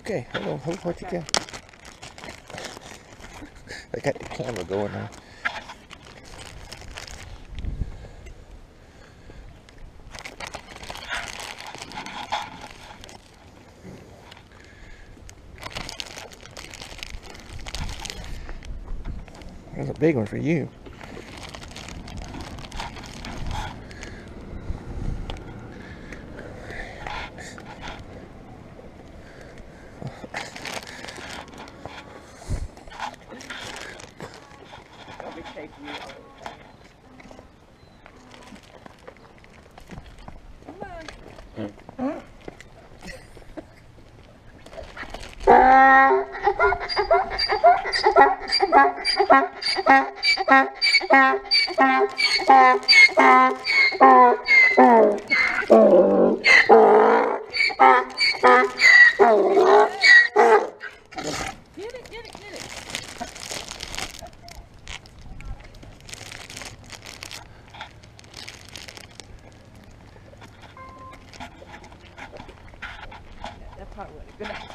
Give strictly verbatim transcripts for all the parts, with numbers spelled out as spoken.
Okay, hold on, hold what you can. I got the camera going now. That's a big one for you. Let me take you over. Come on. Get it, get it, get it. That probably wasn't a good idea.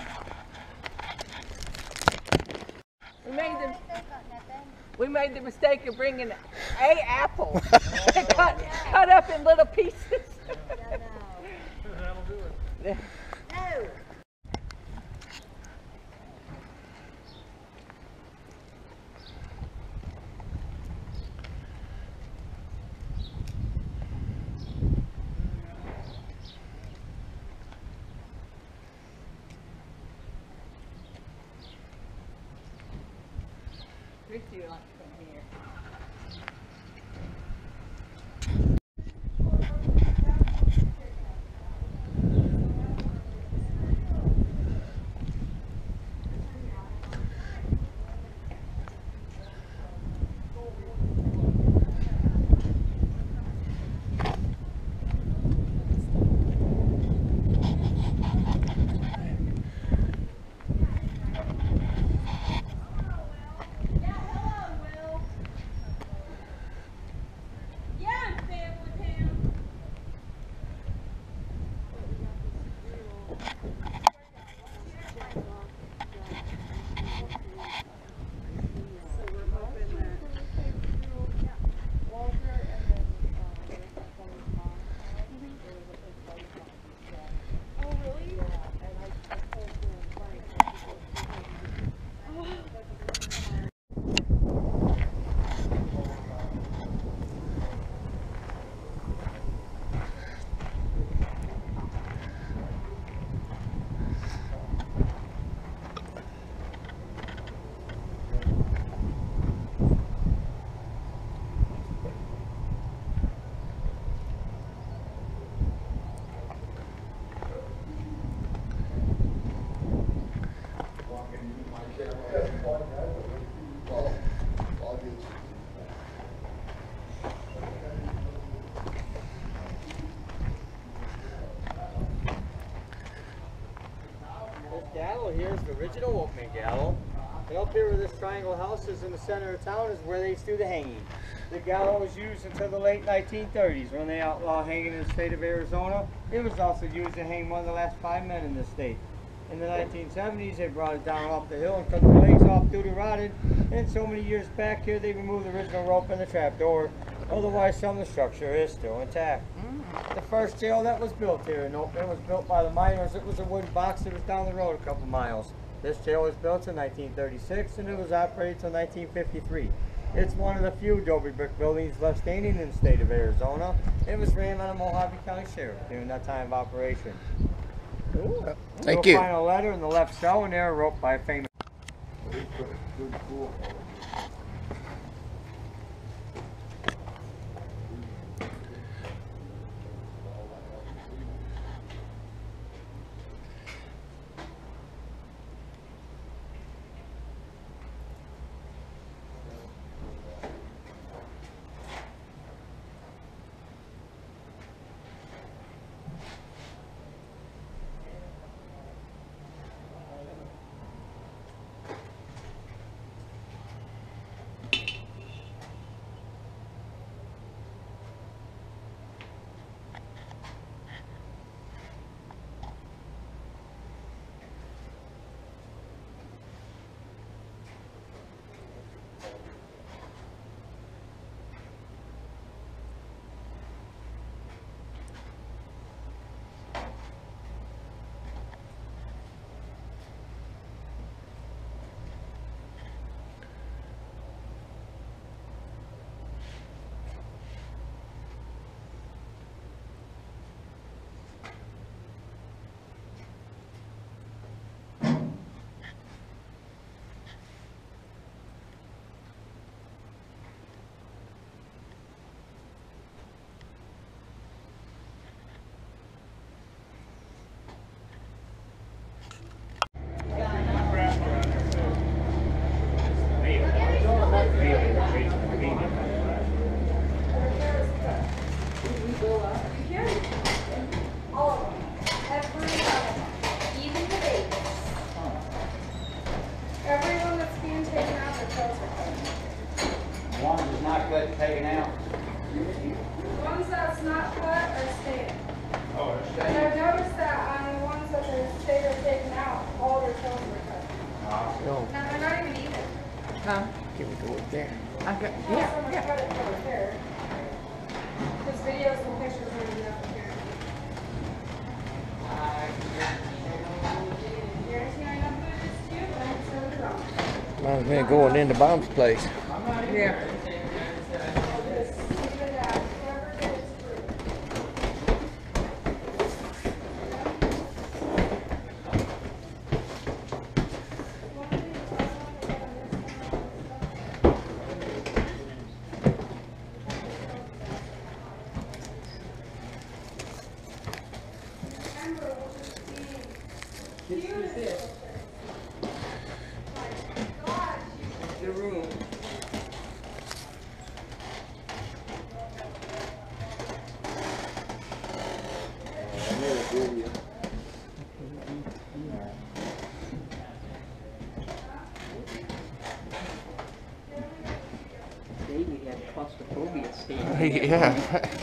We made the, we made the mistake of bringing a apple cut, cut up in little pieces. That'll do it. No. Richie likes from here. Gallows here is the original Oatman gallows. And up here where this triangle house is in the center of town is where they used to do the hanging. The gallows was used until the late nineteen thirties when they outlawed hanging in the state of Arizona. It was also used to hang one of the last five men in the state. In the nineteen seventies, they brought it down off the hill and cut the legs off due to rotted. And so many years back here, they removed the original rope and the trapdoor. Otherwise, some of the structure is still intact. Mm. The first jail that was built here in Oatman was built by the miners. It was a wooden box that was down the road a couple miles. This jail was built in nineteen thirty-six and it was operated until nineteen fifty-three. It's one of the few adobe brick buildings left standing in the state of Arizona. It was ran by the Mojave County Sheriff during that time of operation. Ooh, thank You'll you. find a letter in the left cell and there wrote by a famous. taken out. Ones that's not cut are staying. Oh, they're And staying? I've noticed that on the ones that are stayed or taken out, all their toes were cut. No, Now they're not even even. Huh? can we go up there? I got, Not so yeah, much yeah. cut it for repair. Because videos and pictures are enough repair. Guarantee I know who it is too, but I'm sure they're wrong. Might as well going into Bob's place. Yeah. Just leave it at whoever gets through. The room. Baby had claustrophobia stage. Yeah.